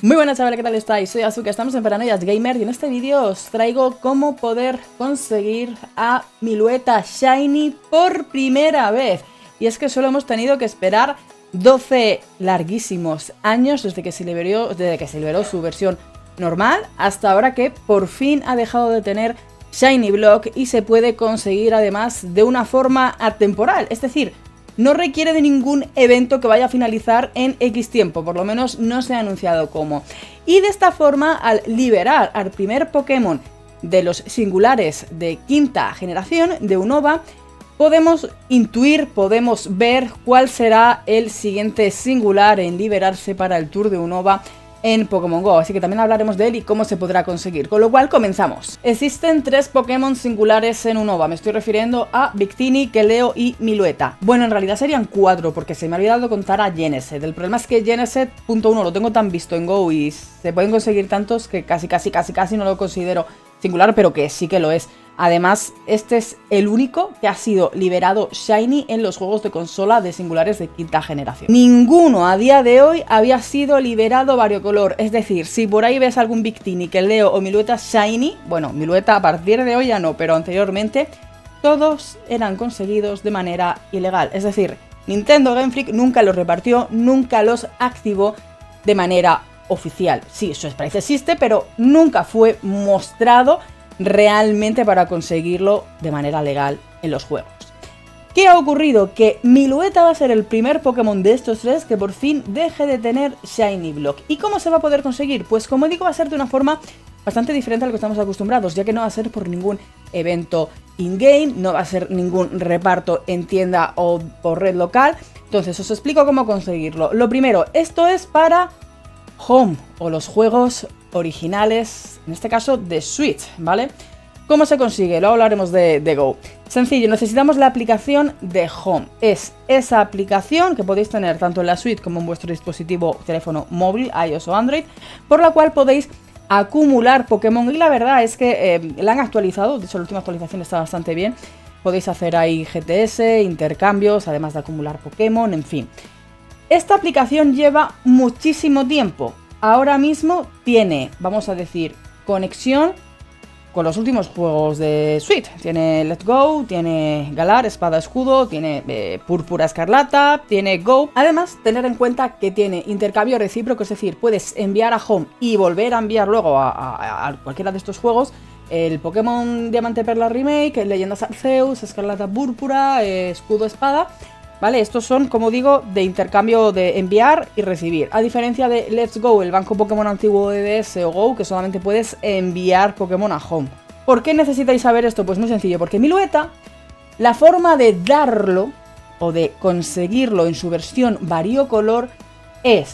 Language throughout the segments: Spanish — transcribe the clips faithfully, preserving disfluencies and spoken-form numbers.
Muy buenas chavales, ¿qué tal estáis? Soy Azuka, estamos en Paranoias Gamer y en este vídeo os traigo cómo poder conseguir a Milueta Shiny por primera vez. Y es que solo hemos tenido que esperar doce larguísimos años desde que se liberó, desde que se liberó su versión normal hasta ahora que por fin ha dejado de tener Shiny Block y se puede conseguir además de una forma atemporal, es decir, no requiere de ningún evento que vaya a finalizar en X tiempo, por lo menos no se ha anunciado cómo. Y de esta forma, al liberar al primer Pokémon de los singulares de quinta generación de Unova, podemos intuir, podemos ver cuál será el siguiente singular en liberarse para el Tour de Unova en Pokémon Go, así que también hablaremos de él y cómo se podrá conseguir, con lo cual comenzamos. Existen tres Pokémon singulares en Unova, me estoy refiriendo a Victini, Keldeo y Milueta. Bueno, en realidad serían cuatro, porque se me ha olvidado contar a Genesect. El problema es que Genesect punto uno lo tengo tan visto en Go y se pueden conseguir tantos que casi casi casi casi no lo considero singular, pero que sí que lo es. Además, este es el único que ha sido liberado Shiny en los juegos de consola de singulares de quinta generación. Ninguno a día de hoy había sido liberado variocolor, es decir, si por ahí ves algún Victini, Keldeo o Milueta Shiny, bueno, Milueta a partir de hoy ya no, pero anteriormente, todos eran conseguidos de manera ilegal. Es decir, Nintendo Game Freak nunca los repartió, nunca los activó de manera oficial. Sí, su sprite existe, pero nunca fue mostrado realmente para conseguirlo de manera legal en los juegos. ¿Qué ha ocurrido? Que Milueta va a ser el primer Pokémon de estos tres que por fin deje de tener Shiny Block. ¿Y cómo se va a poder conseguir? Pues como digo, va a ser de una forma bastante diferente a lo que estamos acostumbrados, ya que no va a ser por ningún evento in-game, no va a ser ningún reparto en tienda o por red local. Entonces os explico cómo conseguirlo. Lo primero, esto es para Home o los juegos originales, en este caso de Switch, ¿vale? ¿Cómo se consigue? Luego hablaremos de, de Go. Sencillo, necesitamos la aplicación de Home. Es esa aplicación que podéis tener tanto en la Switch como en vuestro dispositivo teléfono móvil, iOS o Android, por la cual podéis acumular Pokémon y la verdad es que eh, la han actualizado, de hecho la última actualización está bastante bien. Podéis hacer ahí G T S, intercambios, además de acumular Pokémon, en fin. Esta aplicación lleva muchísimo tiempo. Ahora mismo tiene, vamos a decir, conexión con los últimos juegos de Switch. Tiene Let's Go, tiene Galar, Espada Escudo, tiene eh, Púrpura Escarlata, tiene Go. Además, tener en cuenta que tiene intercambio recíproco, es decir, puedes enviar a Home y volver a enviar luego a, a, a cualquiera de estos juegos el Pokémon Diamante Perla Remake, Leyendas Arceus, Escarlata Púrpura, eh, Escudo Espada. ¿Vale? Estos son, como digo, de intercambio de enviar y recibir. A diferencia de Let's Go, el banco Pokémon antiguo de D S o Go, que solamente puedes enviar Pokémon a Home. ¿Por qué necesitáis saber esto? Pues muy sencillo, porque Milueta, la forma de darlo o de conseguirlo en su versión variocolor es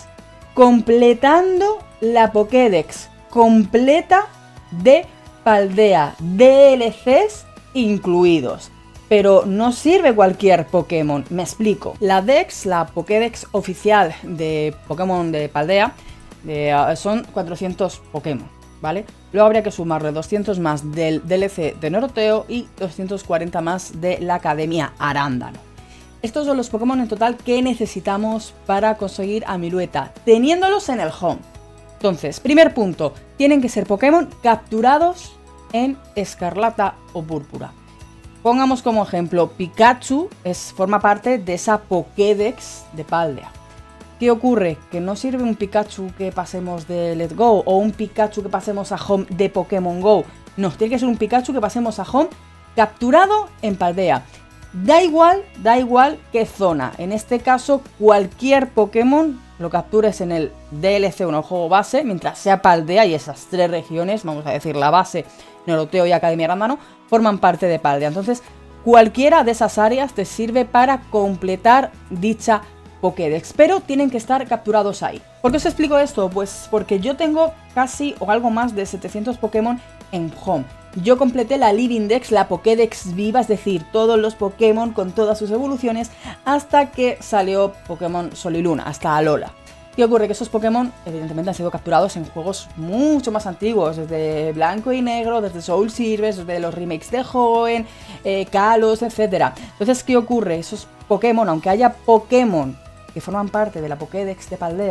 completando la Pokédex completa de Paldea, D L Cs incluidos. Pero no sirve cualquier Pokémon, me explico. La Dex, la Pokédex oficial de Pokémon de Paldea, de, uh, son cuatrocientos Pokémon, ¿vale? Luego habría que sumarle doscientos más del D L C de Noroteo y doscientos cuarenta más de la Academia Arándano. Estos son los Pokémon en total que necesitamos para conseguir a Milueta, teniéndolos en el Home. Entonces, primer punto, tienen que ser Pokémon capturados en Escarlata o Púrpura. Pongamos como ejemplo, Pikachu es, forma parte de esa Pokédex de Paldea. ¿Qué ocurre? Que no sirve un Pikachu que pasemos de Let's Go o un Pikachu que pasemos a Home de Pokémon Go. No, tiene que ser un Pikachu que pasemos a Home capturado en Paldea. Da igual, da igual qué zona. En este caso, cualquier Pokémon lo captures en el D L C o en el juego base, mientras sea Paldea y esas tres regiones, vamos a decir la base, Noroteo y Academia Arándano, forman parte de Paldea. Entonces, cualquiera de esas áreas te sirve para completar dicha Pokédex, pero tienen que estar capturados ahí. ¿Por qué os explico esto? Pues porque yo tengo casi o algo más de setecientos Pokémon en Home. Yo completé la Living Dex, la Pokédex viva, es decir, todos los Pokémon con todas sus evoluciones, hasta que salió Pokémon Sol y Luna, hasta Alola. ¿Qué ocurre? Que esos Pokémon evidentemente han sido capturados en juegos mucho más antiguos, desde Blanco y Negro, desde Soul Silver, desde los remakes de Hoenn, eh, Kalos, etcétera. Entonces, ¿qué ocurre? Esos Pokémon, aunque haya Pokémon que forman parte de la Pokédex de Paldea y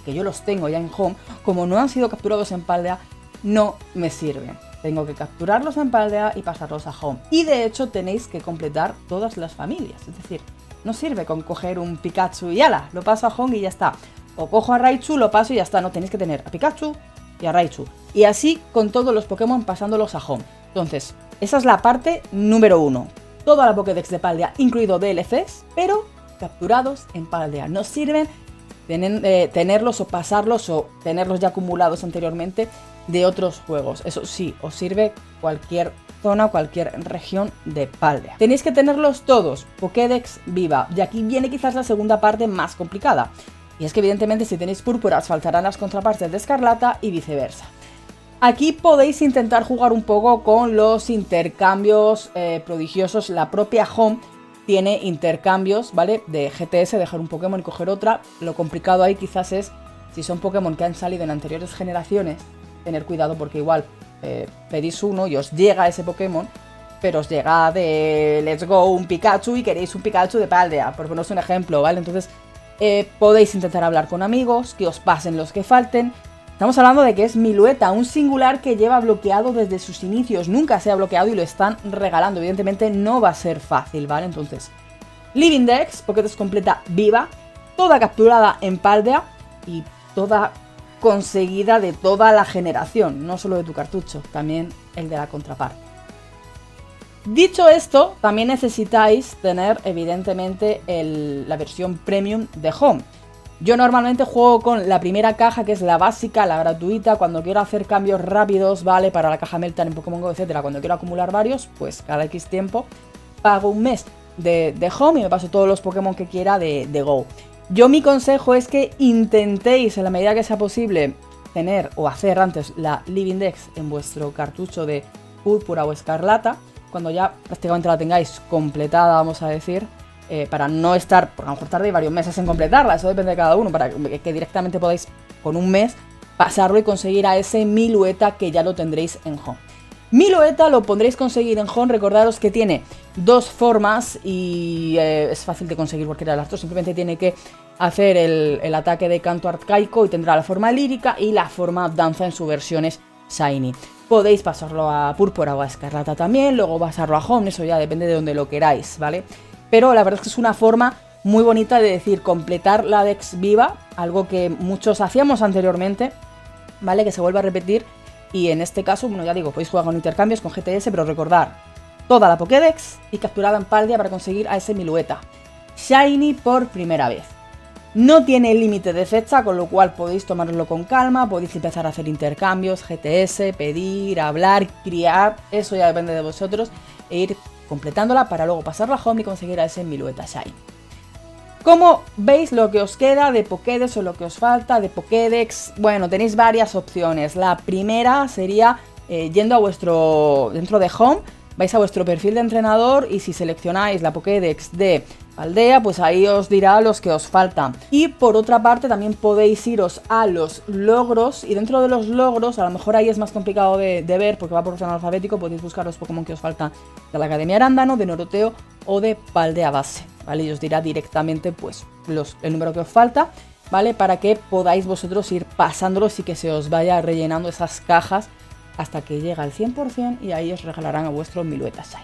que yo los tengo ya en Home, como no han sido capturados en Paldea, no me sirven. Tengo que capturarlos en Paldea y pasarlos a Home. Y de hecho tenéis que completar todas las familias. Es decir, no sirve con coger un Pikachu y ala, lo paso a Home y ya está. O cojo a Raichu, lo paso y ya está. No, tenéis que tener a Pikachu y a Raichu. Y así con todos los Pokémon pasándolos a Home. Entonces, esa es la parte número uno. Toda la Pokédex de Paldea, incluido D L Cs, pero capturados en Paldea. No sirven tener, eh, tenerlos o pasarlos o tenerlos ya acumulados anteriormente de otros juegos. Eso sí, os sirve cualquier zona, cualquier región de Paldea. Tenéis que tenerlos todos, Pokédex viva. Y aquí viene quizás la segunda parte más complicada. Y es que evidentemente si tenéis púrpuras faltarán las contrapartes de escarlata y viceversa. Aquí podéis intentar jugar un poco con los intercambios eh, prodigiosos. La propia Home tiene intercambios, ¿vale? De G T S, dejar un Pokémon y coger otra. Lo complicado ahí quizás es, si son Pokémon que han salido en anteriores generaciones, tener cuidado porque igual eh, pedís uno y os llega ese Pokémon, pero os llega de Let's Go un Pikachu y queréis un Pikachu de Paldea, por poneros un ejemplo, ¿vale? Entonces eh, podéis intentar hablar con amigos, que os pasen los que falten. Estamos hablando de que es Milueta, un singular que lleva bloqueado desde sus inicios. Nunca se ha bloqueado y lo están regalando. Evidentemente no va a ser fácil, ¿vale? Entonces, Living Dex, Pokédex completa viva, toda capturada en Paldea y toda conseguida de toda la generación. No solo de tu cartucho, también el de la contraparte. Dicho esto, también necesitáis tener, evidentemente, el, la versión Premium de Home. Yo normalmente juego con la primera caja, que es la básica, la gratuita. Cuando quiero hacer cambios rápidos, ¿vale? Para la caja Meltan en Pokémon Go, etcétera. Cuando quiero acumular varios, pues cada X tiempo pago un mes de, de Home y me paso todos los Pokémon que quiera de, de Go. Yo mi consejo es que intentéis, en la medida que sea posible, tener o hacer antes la Living Dex en vuestro cartucho de Púrpura o Escarlata. Cuando ya prácticamente la tengáis completada, vamos a decir. Eh, para no estar, porque a lo mejor tardéis varios meses en completarla, eso depende de cada uno, para que, que directamente podáis con un mes pasarlo y conseguir a ese Milueta que ya lo tendréis en Home. Milueta lo podréis conseguir en Home, recordaros que tiene dos formas y eh, es fácil de conseguir cualquiera de las dos, simplemente tiene que hacer el, el ataque de canto arcaico y tendrá la forma lírica y la forma danza en sus versiones Shiny. Podéis pasarlo a Púrpura o a Escarlata también, luego pasarlo a Home, eso ya depende de donde lo queráis, ¿vale? Pero la verdad es que es una forma muy bonita de decir completar la Dex viva, algo que muchos hacíamos anteriormente, ¿vale? Que se vuelve a repetir y en este caso, bueno, ya digo, podéis jugar con intercambios, con G T S, pero recordar toda la Pokédex y capturada en Paldea para conseguir a ese Milueta. Shiny por primera vez. No tiene límite de fecha, con lo cual podéis tomarlo con calma, podéis empezar a hacer intercambios, G T S, pedir, hablar, criar, eso ya depende de vosotros, e ir completándola para luego pasarla a Home y conseguir a ese Milueta Shiny. ¿Cómo veis lo que os queda de Pokédex o lo que os falta de Pokédex? Bueno, tenéis varias opciones. La primera sería eh, yendo a vuestro, dentro de Home, vais a vuestro perfil de entrenador y si seleccionáis la Pokédex de Paldea, pues ahí os dirá los que os faltan. Y por otra parte también podéis iros a los logros y dentro de los logros, a lo mejor ahí es más complicado de, de ver porque va por orden alfabético, podéis buscar los Pokémon que os faltan de la Academia Arándano, de Noroteo o de Paldea Base, ¿vale? Y os dirá directamente pues los, el número que os falta, ¿vale? Para que podáis vosotros ir pasándolos y que se os vaya rellenando esas cajas hasta que llega al cien por cien y ahí os regalarán a vuestro Milueta Shiny.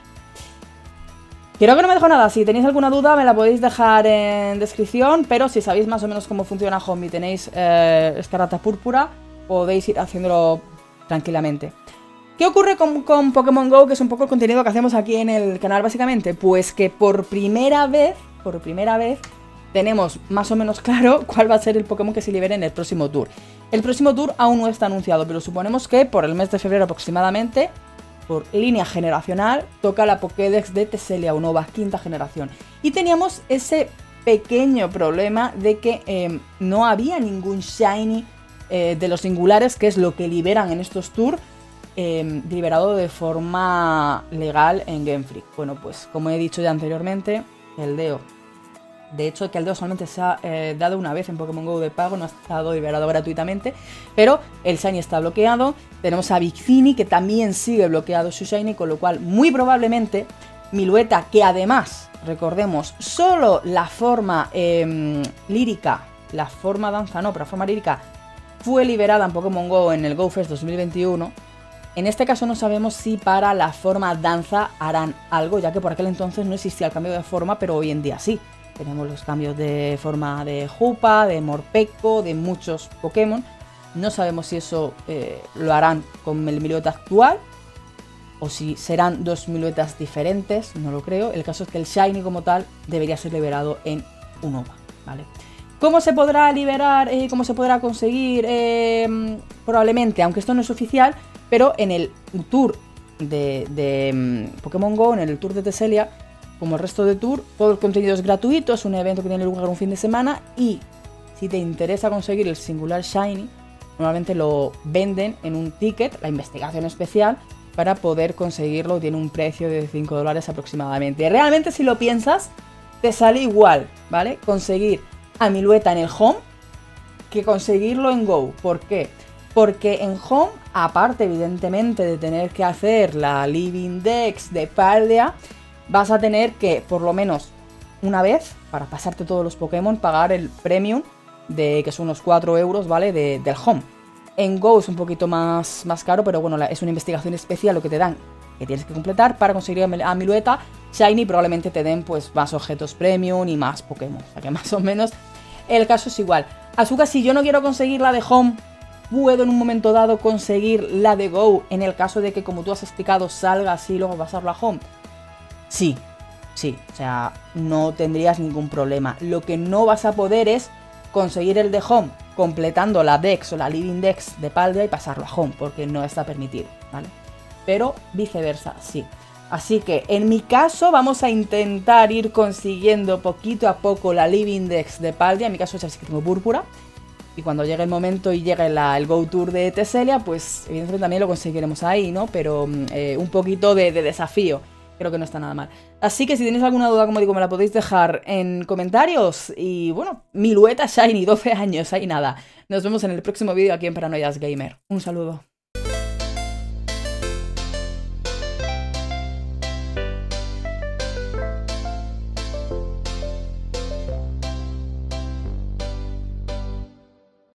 Creo que no me dejo nada, si tenéis alguna duda me la podéis dejar en descripción, pero si sabéis más o menos cómo funciona Home y tenéis eh, Escarlata Púrpura, podéis ir haciéndolo tranquilamente. ¿Qué ocurre con, con Pokémon Go? Que es un poco el contenido que hacemos aquí en el canal básicamente. Pues que por primera vez, por primera vez, tenemos más o menos claro cuál va a ser el Pokémon que se libere en el próximo tour. El próximo tour aún no está anunciado, pero suponemos que por el mes de febrero aproximadamente, por línea generacional, toca la Pokédex de Tesselia Unova, quinta generación. Y teníamos ese pequeño problema de que eh, no había ningún Shiny eh, de los singulares, que es lo que liberan en estos tours, eh, liberado de forma legal en Game Freak. Bueno, pues como he dicho ya anteriormente, el Deo. De hecho, que el Deo solamente se ha eh, dado una vez en Pokémon Go de pago, no ha estado liberado gratuitamente, pero el Shiny está bloqueado. Tenemos a Victini, que también sigue bloqueado su Shiny, con lo cual muy probablemente Milueta, que además, recordemos, solo la forma eh, lírica la forma danza no, pero la forma lírica fue liberada en Pokémon GO en el Go Fest dos mil veintiuno. En este caso no sabemos si para la forma danza harán algo, ya que por aquel entonces no existía el cambio de forma, pero hoy en día sí. Tenemos los cambios de forma de Hoopa, de Morpeko, de muchos Pokémon. No sabemos si eso eh, lo harán con el Milueta actual o si serán dos Miluetas diferentes, no lo creo. El caso es que el Shiny como tal debería ser liberado en Unova, ¿vale? ¿Cómo se podrá liberar? Eh, ¿Cómo se podrá conseguir? Eh, probablemente, aunque esto no es oficial, pero en el tour de, de um, Pokémon GO, en el tour de Teselia, como el resto de tour, todo el contenido es gratuito, es un evento que tiene lugar un fin de semana y si te interesa conseguir el singular Shiny, normalmente lo venden en un ticket, la investigación especial, para poder conseguirlo. Tiene un precio de cinco dólares aproximadamente. Realmente, si lo piensas, te sale igual, ¿vale? Conseguir a Milueta en el Home que conseguirlo en Go. ¿Por qué? Porque en Home, aparte evidentemente de tener que hacer la Living Dex de Paldea, vas a tener que, por lo menos una vez, para pasarte todos los Pokémon, pagar el Premium, de que son unos cuatro euros, ¿vale? De, del Home. En Go es un poquito más, más caro, pero bueno, la, es una investigación especial lo que te dan, que tienes que completar para conseguir a, a Milueta Shiny. Probablemente te den pues más objetos Premium y más Pokémon, o sea que más o menos el caso es igual. Azúcar, si yo no quiero conseguir la de Home, ¿puedo en un momento dado conseguir la de Go en el caso de que, como tú has explicado, salga así y luego pasarlo a Home? Sí, sí, o sea, no tendrías ningún problema. Lo que no vas a poder es conseguir el de Home completando la Dex o la Living Dex de Paldea y pasarlo a Home, porque no está permitido, ¿vale? Pero viceversa, sí. Así que en mi caso vamos a intentar ir consiguiendo poquito a poco la Living Dex de Paldea. En mi caso es así que tengo púrpura. Y cuando llegue el momento y llegue la, el Go Tour de Teselia, pues evidentemente también lo conseguiremos ahí, ¿no? Pero eh, un poquito de, de desafío. Creo que no está nada mal. Así que si tenéis alguna duda, como digo, me la podéis dejar en comentarios. Y bueno, Milueta Shiny, doce años, ahí nada. Nos vemos en el próximo vídeo aquí en Paranoias Gamer. Un saludo.